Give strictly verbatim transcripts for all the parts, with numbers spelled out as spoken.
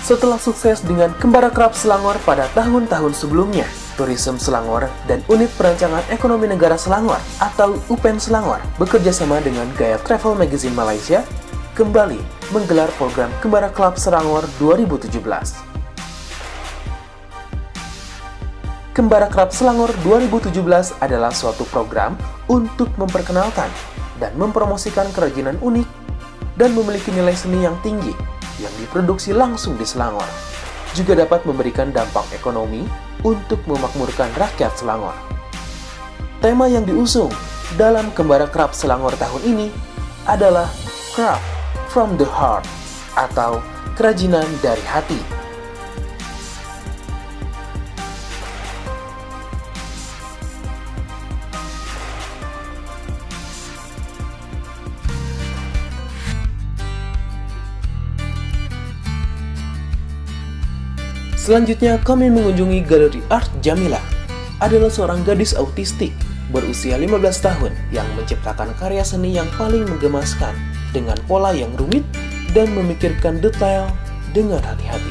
Setelah sukses dengan Kembara Kerap Selangor pada tahun-tahun sebelumnya, Tourism Selangor dan Unit Perancangan Ekonomi Negara Selangor atau U P E N Selangor bekerja sama dengan Gaya Travel Magazine Malaysia kembali menggelar program Kembara Kerap Selangor dua ribu tujuh belas. Kembara Kerap Selangor dua ribu tujuh belas adalah suatu program untuk memperkenalkan dan mempromosikan kerajinan unik dan memiliki nilai seni yang tinggi yang diproduksi langsung di Selangor. Juga dapat memberikan dampak ekonomi untuk memakmurkan rakyat Selangor. Tema yang diusung dalam Kembara Kerap Selangor tahun ini adalah Craft from the Heart atau kerajinan dari hati. Selanjutnya kami mengunjungi Galeri Art Jamila. Adalah seorang gadis autistik berusia lima belas tahun yang menciptakan karya seni yang paling menggemaskan dengan pola yang rumit dan memikirkan detail dengan hati-hati.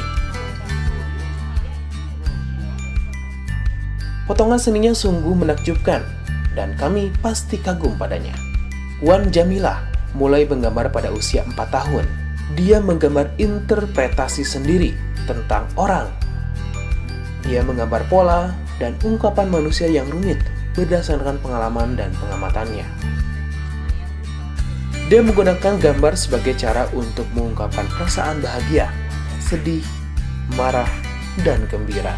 Potongan seninya sungguh menakjubkan dan kami pasti kagum padanya. Wan Jamila mulai menggambar pada usia empat tahun. Dia menggambar interpretasi sendiri tentang orang. Dia menggambar pola dan ungkapan manusia yang rumit berdasarkan pengalaman dan pengamatannya. Dia menggunakan gambar sebagai cara untuk mengungkapkan perasaan bahagia, sedih, marah, dan gembira.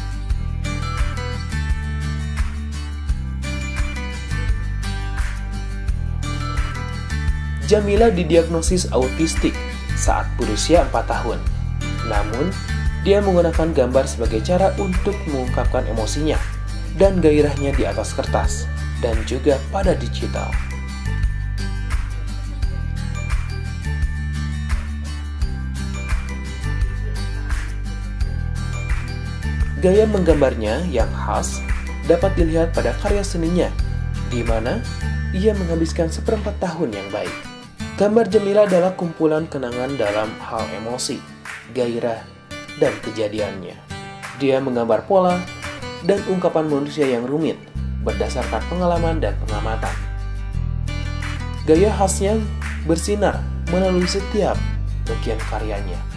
Jamila didiagnosis autistik saat berusia empat tahun. Namun, dia menggunakan gambar sebagai cara untuk mengungkapkan emosinya dan gairahnya di atas kertas dan juga pada digital. Gaya menggambarnya yang khas dapat dilihat pada karya seninya, di mana ia menghabiskan seperempat tahun yang baik. Gambar Jamila adalah kumpulan kenangan dalam hal emosi, gairah, dan kejadiannya. Dia menggambar pola dan ungkapan manusia yang rumit berdasarkan pengalaman dan pengamatan. Gaya khasnya bersinar melalui setiap bagian karyanya.